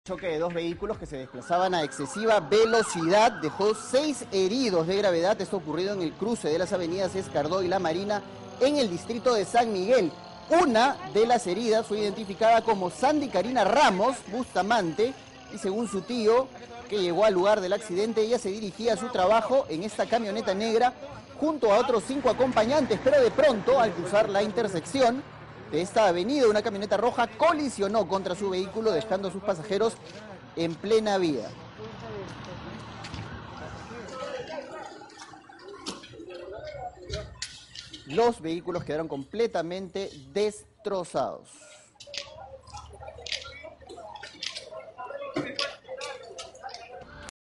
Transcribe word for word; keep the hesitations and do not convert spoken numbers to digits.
Choque de dos vehículos que se desplazaban a excesiva velocidad dejó seis heridos de gravedad. Esto ocurrido en el cruce de las avenidas Escardó y La Marina en el distrito de San Miguel. Una de las heridas fue identificada como Sandy Karina Ramos Bustamante y según su tío, que llegó al lugar del accidente, ella se dirigía a su trabajo en esta camioneta negra junto a otros cinco acompañantes, pero de pronto al cruzar la intersección de esta avenida, una camioneta roja colisionó contra su vehículo, dejando a sus pasajeros en plena vía. Los vehículos quedaron completamente destrozados.